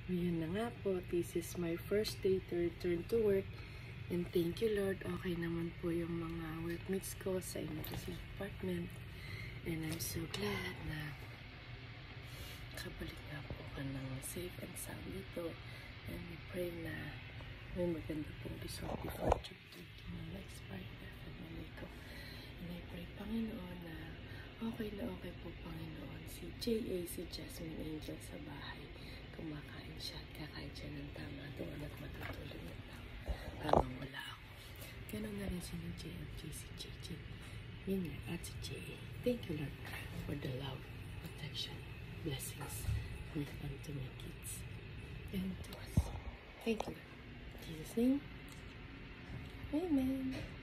Ngayon na nga po, this is my first day to return to work. And thank you Lord, okay naman po yung mga workmates ko sa emergency department. And I'm so glad na kabalik nga po ka ng safe and sound dito. And we pray na may maganda pong result before June 30 na expired na family ko. And I pray Panginoon na okay po Panginoon. Si J.A. si Jasmine Angel sa bahay. Kumakain siya at kakain siya ng tama doon at matutulog na tama habang wala ako. Ganon na rin si JFG, si JJ. Yun nga, at si J.A. Thank you Lord for the love, protection, blessings unto my kids and to us. Thank you Lord. In Jesus' name, Amen.